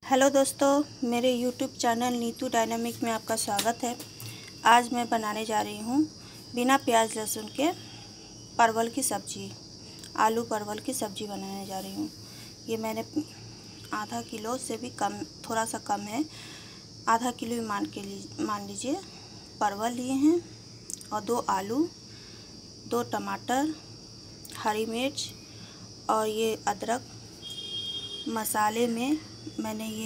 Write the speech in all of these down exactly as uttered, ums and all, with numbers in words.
Hello दोस्तों, मेरे YouTube channel Neetu dynamic में आपका स्वागत है। आज मैं बनाने जा रही हूँ बिना प्याज लहसुन के परवल की सब्ज़ी, आलू परवल की सब्ज़ी बनाने जा रही हूँ। ये मैंने आधा किलो से भी कम, थोड़ा सा कम है, आधा किलो ही मान के ली मान लीजिए परवल लिए हैं, और दो आलू, दो टमाटर, हरी मिर्च और ये अदरक। मसाले में मैंने ये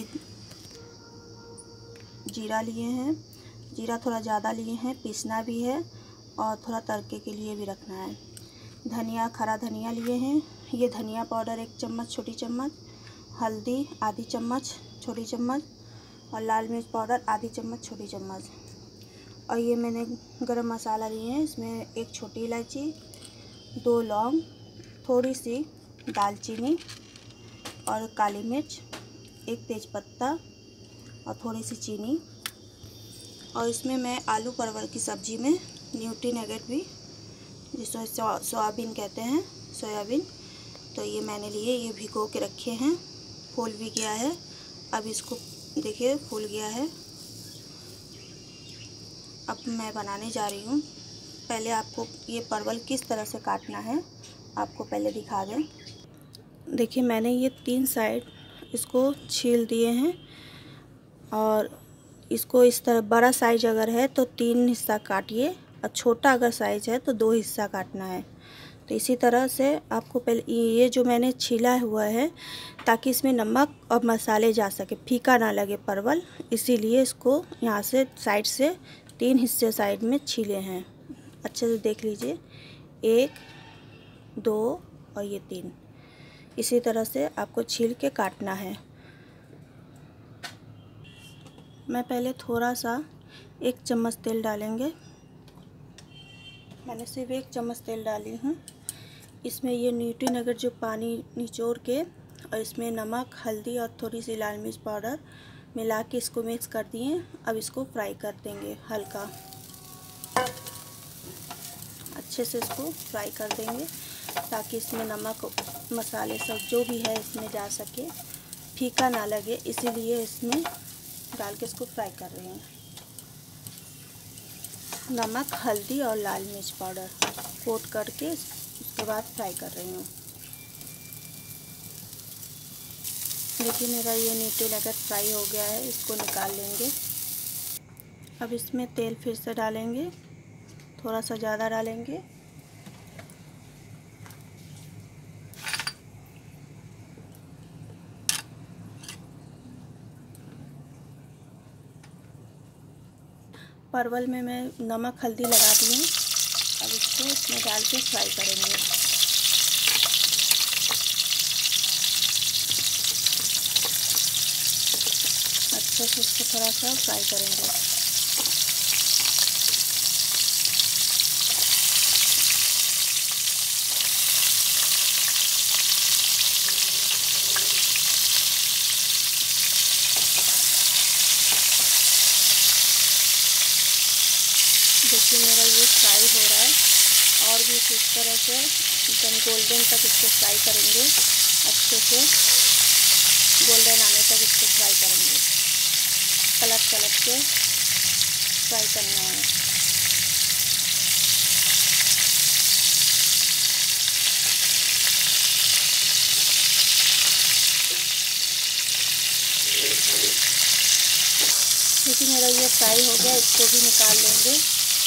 जीरा लिए हैं, जीरा थोड़ा ज़्यादा लिए हैं, पीसना भी है और थोड़ा तड़के के लिए भी रखना है। धनिया, खरा धनिया लिए हैं, ये धनिया पाउडर एक चम्मच छोटी चम्मच, हल्दी आधी चम्मच छोटी चम्मच और लाल मिर्च पाउडर आधी चम्मच छोटी चम्मच। और ये मैंने गरम मसाला लिए हैं, इसमें एक छोटी इलायची, दो लौंग, थोड़ी सी दालचीनी और काली मिर्च, एक तेज़पत्ता और थोड़ी सी चीनी। और इसमें मैं आलू परवल की सब्ज़ी में न्यूट्री नगेट भी, जिसको सोयाबीन कहते हैं, सोयाबीन, तो ये मैंने लिए, ये भिगो के रखे हैं, फूल भी गया है। अब इसको देखिए फूल गया है। अब मैं बनाने जा रही हूँ। पहले आपको ये परवल किस तरह से काटना है आपको पहले दिखा दें। देखिए मैंने ये तीन साइड इसको छील दिए हैं, और इसको इस तरह बड़ा साइज अगर है तो तीन हिस्सा काटिए, और छोटा अगर साइज है तो दो हिस्सा काटना है। तो इसी तरह से आपको पहले ये जो मैंने छीला हुआ है, ताकि इसमें नमक और मसाले जा सके, फीका ना लगे परवल, इसीलिए इसको यहाँ से साइड से तीन हिस्से साइड में छीले हैं। अच्छे से देख लीजिए, एक, दो और ये तीन। इसी तरह से आपको छील के काटना है। मैं पहले थोड़ा सा एक चम्मच तेल डालेंगे। मैंने सिर्फ एक चम्मच तेल डाली हूँ। इसमें ये न्यूट्री नगेट जो पानी निचोड़ के, और इसमें नमक, हल्दी और थोड़ी सी लाल मिर्च पाउडर मिला के इसको मिक्स कर दिए। अब इसको फ्राई कर देंगे, हल्का अच्छे से इसको फ्राई कर देंगे, ताकि इसमें नमक मसाले सब जो भी है इसमें जा सके, फीका ना लगे, इसीलिए इसमें डाल के इसको फ्राई कर रहे हैं। नमक, हल्दी और लाल मिर्च पाउडर कोट करके उसके बाद फ्राई कर रही हूँ। देखिए मेरा ये न्यूट्री नगेट फ्राई हो गया है, इसको निकाल लेंगे। अब इसमें तेल फिर से डालेंगे, थोड़ा सा ज़्यादा डालेंगे। परवल में मैं नमक हल्दी लगा दी हूँ। अब इसको इसमें डाल के फ्राई करेंगे। अच्छे से इसको थोड़ा सा फ्राई करेंगे। देखिए मेरा ये फ्राई हो रहा है, और भी इस तरह से एकदम गोल्डन तक इसको फ्राई करेंगे। अच्छे से गोल्डन आने तक इसको फ्राई करेंगे, पलट पलट के फ्राई करना है। देखिए मेरा ये फ्राई हो गया, इसको भी निकाल लेंगे।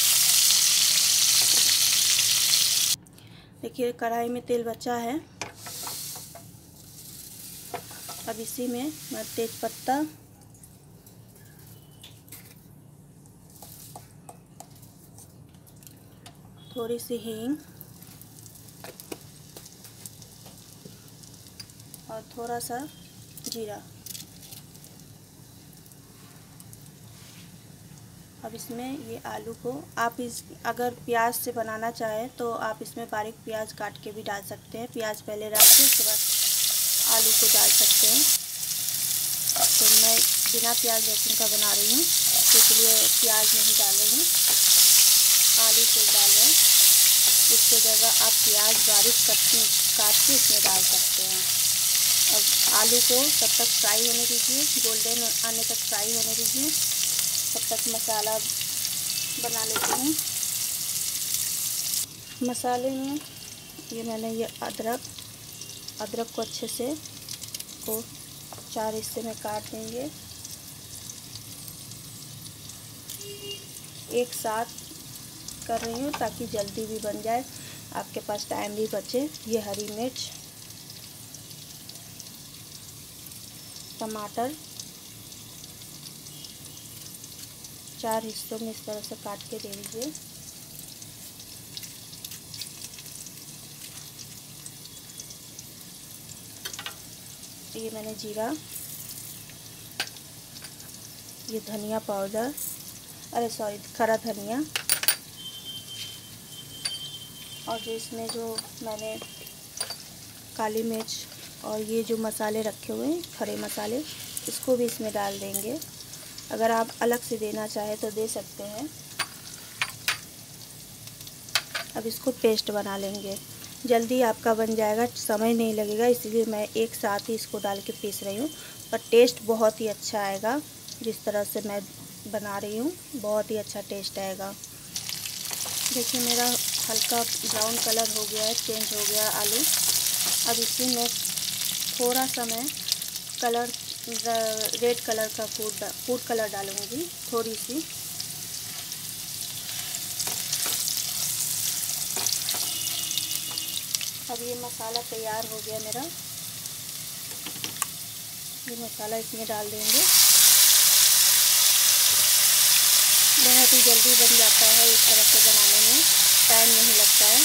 देखिए कढ़ाई में तेल बचा है। अब इसी में मैं तेज़पत्ता, थोड़ी सी हींग और थोड़ा सा जीरा। अब इसमें ये आलू को, आप इस अगर प्याज से बनाना चाहें तो आप इसमें बारीक प्याज काट के भी डाल सकते हैं। प्याज पहले डाल के उसके बाद आलू को डाल सकते हैं। तो मैं बिना प्याज लहसुन का बना रही हूँ, तो इसलिए प्याज नहीं डाल रही हूँ, आलू से डाल रहे हैं। इसके जगह आप प्याज बारीक काट के इसमें डाल सकते हैं। अब आलू को तब तक फ्राई होने दीजिए, गोल्डन आने तक फ्राई होने दीजिए। तब तक मसाला बना लेती हूँ। मसाले में ये मैंने ये अदरक अदरक को अच्छे से को चार हिस्से में काट देंगे। एक साथ कर रही हूँ ताकि जल्दी भी बन जाए, आपके पास टाइम भी बचे। ये हरी मिर्च, टमाटर चार हिस्सों में इस तरह से काट के दे दीजिए। ये मैंने जीरा, ये धनिया पाउडर, अरे सॉरी खरा धनिया, और जो इसमें जो मैंने काली मिर्च और ये जो मसाले रखे हुए हैं खड़े मसाले, इसको भी इसमें डाल देंगे। अगर आप अलग से देना चाहें तो दे सकते हैं। अब इसको पेस्ट बना लेंगे, जल्दी आपका बन जाएगा, समय नहीं लगेगा, इसलिए मैं एक साथ ही इसको डाल के पीस रही हूँ। पर टेस्ट बहुत ही अच्छा आएगा, जिस तरह से मैं बना रही हूँ बहुत ही अच्छा टेस्ट आएगा। देखिए मेरा हल्का ब्राउन कलर हो गया है, चेंज हो गया आलू। अब इसी में थोड़ा सा मैं कलर रेड कलर का फूड फूड कलर डालूँगी, थोड़ी सी। अब ये मसाला तैयार हो गया मेरा, ये मसाला इसमें डाल देंगे। बहुत ही जल्दी बन जाता है, इस तरह से बनाने में टाइम नहीं लगता है।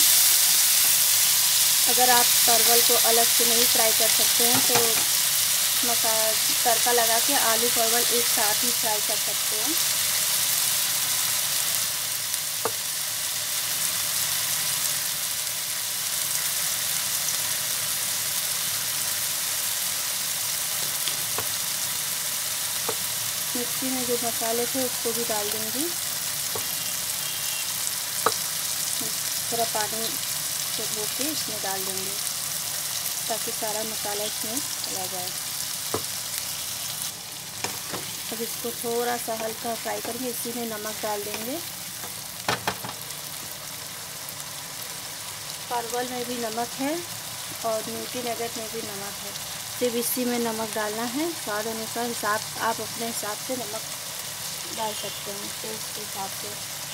अगर आप परवल को अलग से नहीं फ्राई कर सकते हैं तो मसाला तड़का लगा के आलू परवल एक साथ ही फ्राई कर सकते हैं। मिक्सी में जो मसाले थे उसको भी डाल दूँगी। थोड़ा पानी से धो के इसमें डाल देंगे ताकि सारा मसाला इसमें चला जाए। अब इसको थोड़ा सा हल्का फ्राई करके इसी में नमक डाल देंगे। परवल में भी नमक है और न्यूट्री नगेट में भी नमक है, सिर्फ इसी में नमक डालना है। स्वाद अनुसार हिसाब आप अपने हिसाब से नमक डाल सकते हैं, टेस्ट के हिसाब से।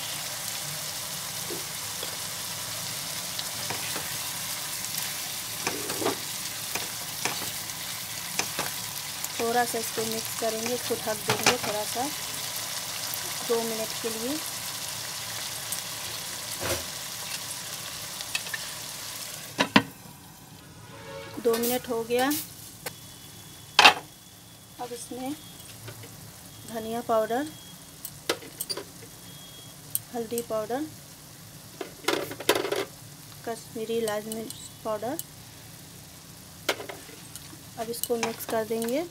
थोड़ा सा इसको मिक्स करेंगे, इसको ढक देंगे थोड़ा सा दो मिनट के लिए। दो मिनट हो गया। अब इसमें धनिया पाउडर, हल्दी पाउडर, कश्मीरी लाल मिर्च पाउडर, अब इसको मिक्स कर देंगे।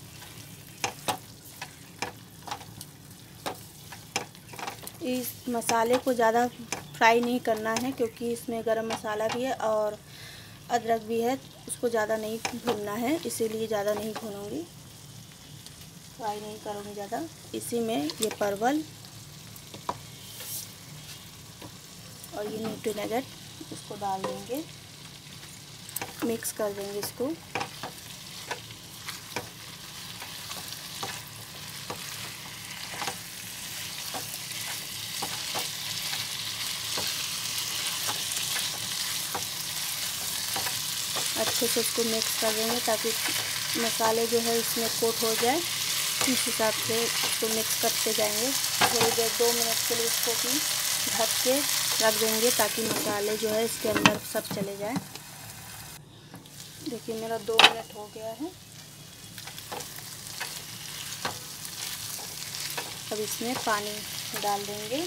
इस मसाले को ज़्यादा फ्राई नहीं करना है क्योंकि इसमें गरम मसाला भी है और अदरक भी है, उसको ज़्यादा नहीं भूनना है, इसीलिए ज़्यादा नहीं भूनूंगी, फ्राई नहीं करूँगी ज़्यादा। इसी में ये परवल और ये न्यूट्री नगेट इसको डाल देंगे, मिक्स कर देंगे इसको। अच्छे से इसको मिक्स कर देंगे ताकि मसाले जो है इसमें कोट हो जाए। इस हिसाब से इसको मिक्स करते जाएंगे। थोड़ी देर दो मिनट के लिए इसको भी ढक के रख देंगे ताकि मसाले जो है इसके अंदर सब चले जाए। देखिए मेरा दो मिनट हो गया है। अब इसमें पानी डाल देंगे।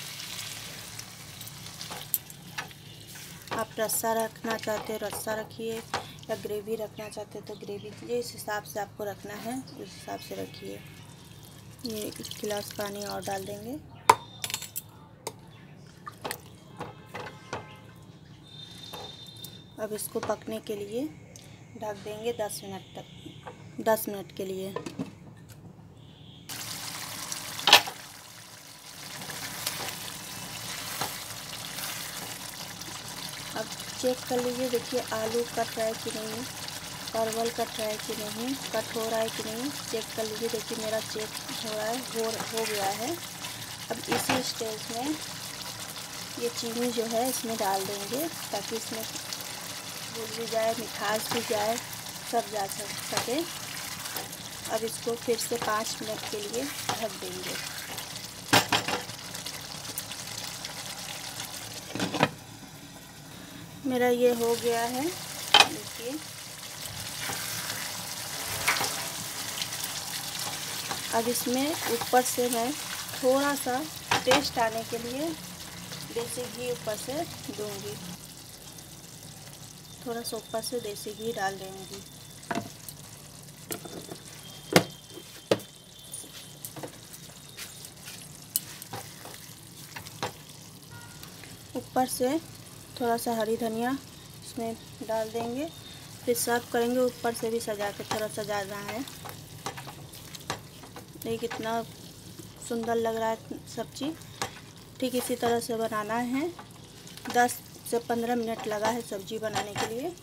आप रस्सा रखना चाहते हो रस्सा रखिए, या ग्रेवी रखना चाहते हो तो ग्रेवी, जिस हिसाब से आपको रखना है उस हिसाब से रखिए। ये एक गिलास पानी और डाल देंगे। अब इसको पकने के लिए ढक देंगे दस मिनट तक। दस मिनट के लिए। अब चेक कर लीजिए, देखिए आलू कट रहा है कि नहीं, परवल कट रहा है कि नहीं, कट हो रहा है कि नहीं, चेक कर लीजिए। देखिए मेरा चेक हो रहा है, हो हो गया है। अब इसी स्टेज में ये चीनी जो है इसमें डाल देंगे ताकि इसमें घुल भी जाए, मिठास भी जाए, सब जा सके। अब इसको फिर से पाँच मिनट के लिए ढक देंगे। मेरा ये हो गया है, देखिए। अब इसमें ऊपर से मैं थोड़ा सा टेस्ट आने के लिए देसी घी ऊपर से दूंगी, थोड़ा सा ऊपर से देसी घी डाल देंगी। ऊपर से थोड़ा सा हरी धनिया इसमें डाल देंगे, फिर सर्व करेंगे। ऊपर से भी सजा के थोड़ा सजाना है। देखिए कितना सुंदर लग रहा है सब्जी। ठीक इसी तरह से बनाना है। दस से पंद्रह मिनट लगा है सब्जी बनाने के लिए।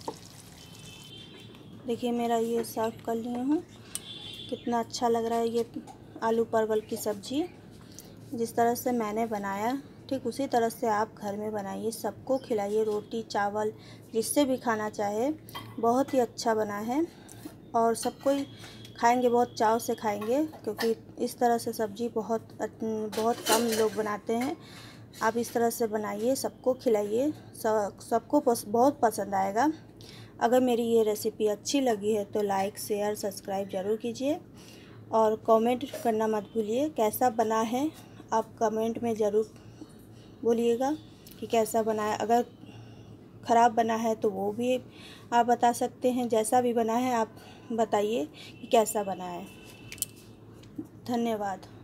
देखिए मेरा ये सर्व कर लिए हूँ, कितना अच्छा लग रहा है ये आलू परवल की सब्जी। जिस तरह से मैंने बनाया ठीक उसी तरह से आप घर में बनाइए, सबको खिलाइए, रोटी चावल जिससे भी खाना चाहे। बहुत ही अच्छा बना है और सबको ही खाएंगे, बहुत चाव से खाएंगे, क्योंकि इस तरह से सब्जी बहुत बहुत कम लोग बनाते हैं। आप इस तरह से बनाइए, सबको खिलाइए, सब सबको पस, बहुत पसंद आएगा। अगर मेरी ये रेसिपी अच्छी लगी है तो लाइक शेयर सब्सक्राइब ज़रूर कीजिए और कमेंट करना मत भूलिए। कैसा बना है आप कमेंट में ज़रूर बोलिएगा कि कैसा बना है। अगर ख़राब बना है तो वो भी आप बता सकते हैं। जैसा भी बना है आप बताइए कि कैसा बना है। धन्यवाद।